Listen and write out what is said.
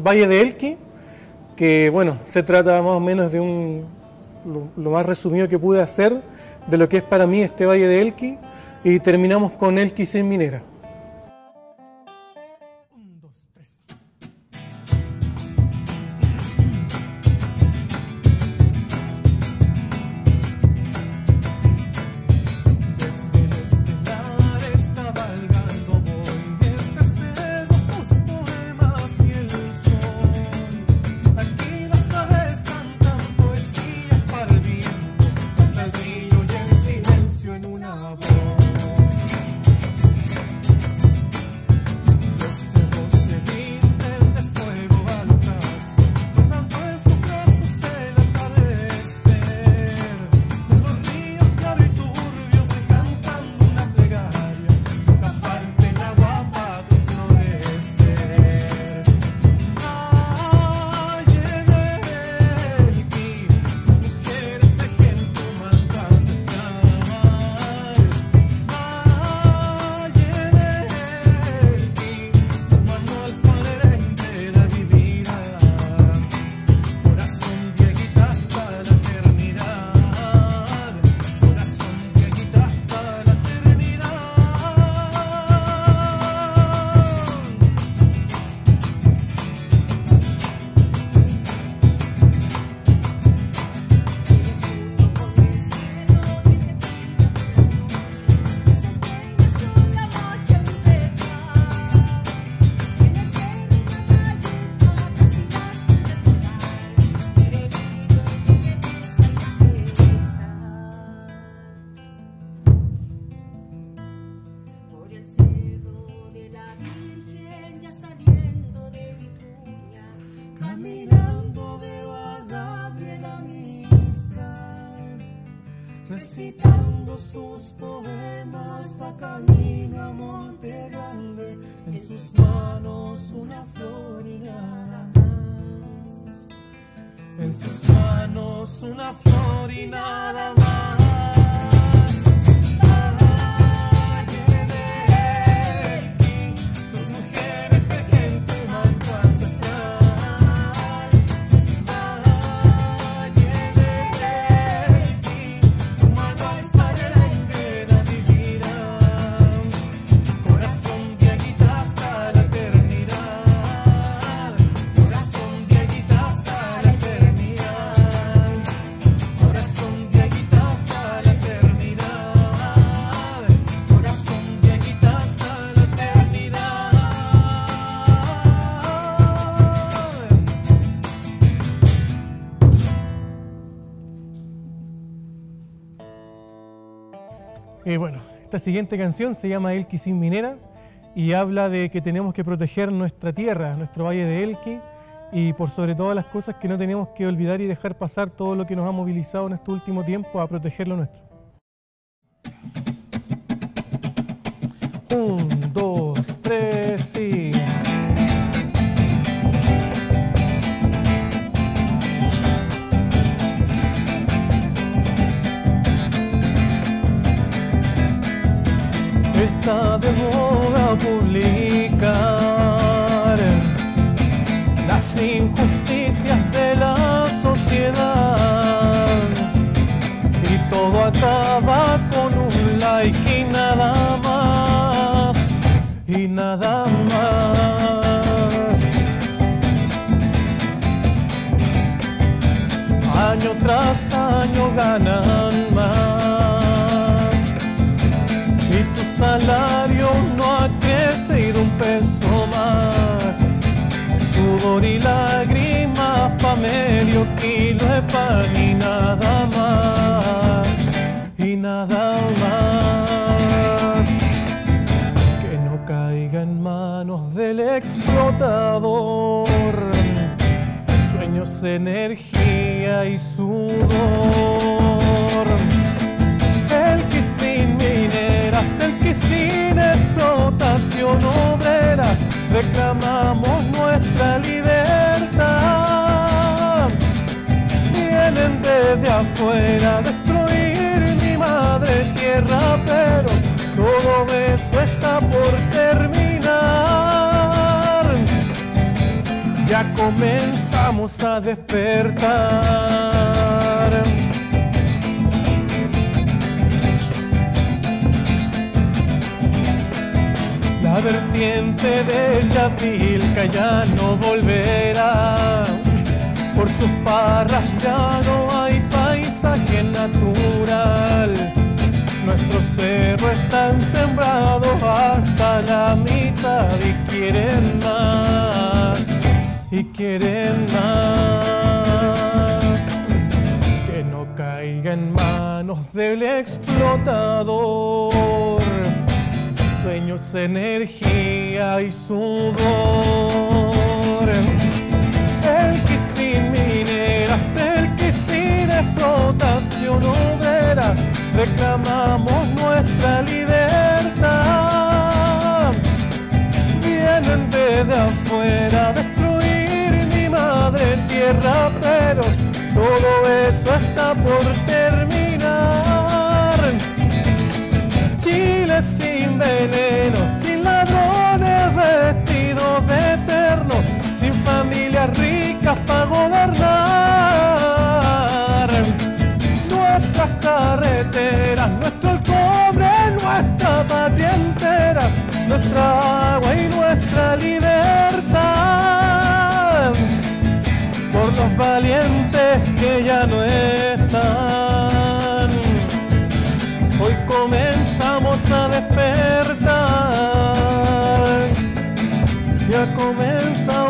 Valle de Elqui, que bueno, se trata más o menos de lo más resumido que pude hacer de lo que es para mí este Valle de Elqui, y terminamos con Elqui sin minera. recitando sus poemas, va camino a Monte Grande, en sus manos una flor y nada más. En sus manos una flor y nada más. Bueno, esta siguiente canción se llama Elqui sin minera y habla de que tenemos que proteger nuestra tierra, nuestro Valle de Elqui, y por sobre todas las cosas que no tenemos que olvidar y dejar pasar todo lo que nos ha movilizado en este último tiempo a proteger lo nuestro. 1, 2, 3 y... Está de moda publicar las injusticias de la sociedad y todo acaba con un like y nada más, y nada más. Año tras año ganan más, salario no ha crecido un peso más, sudor y lágrimas pa' medio kilo de pan y nada más, y nada más. Que no caiga en manos del explotador sueños, energía y sudor. Elqui sin mineras, Elqui sin explotación obrera, reclamamos nuestra libertad. Vienen desde afuera a destruir mi madre tierra, pero todo eso está por terminar. Ya comenzamos a despertar. La vertiente de Chapilca ya no volverá, por sus parras ya no hay paisaje natural. Nuestros cerros están sembrados hasta la mitad y quieren más, y quieren más. Que no caiga en manos del explotador sueños, energía y sudor. Elqui Mineras, Elqui explotación obrera, reclamamos nuestra libertad. Vienen desde afuera a destruir mi madre tierra, pero todo eso está por terminar. Chile sin veneno, sin ladrones vestidos de eterno, sin familias ricas para gobernar. Nuestras carreteras, nuestro cobre, nuestra patria entera, nuestra agua y nuestra libertad, por los valientes que ya no están. Hoy comenzamos a despertar, ya comenzamos